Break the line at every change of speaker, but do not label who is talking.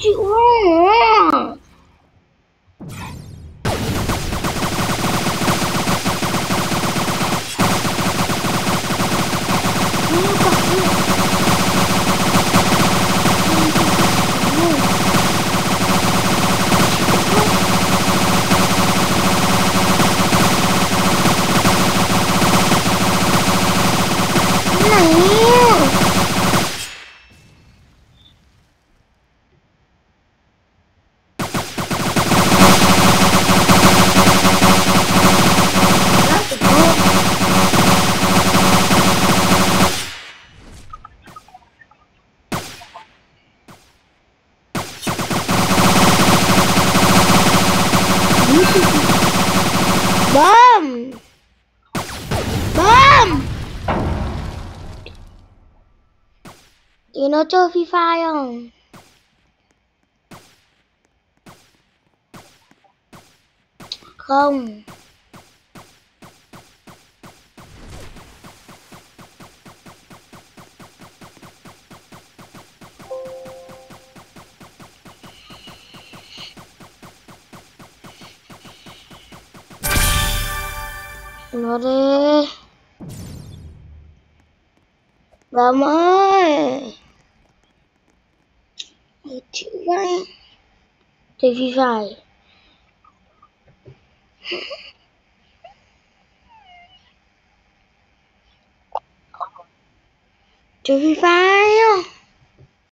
chịu không? Bom! Bom! Thì nó chơi Free Fire không? Không. Nó đi. Bấm ơi. Chịu vậy. Chơi Free Fire. Chơi Free Fire.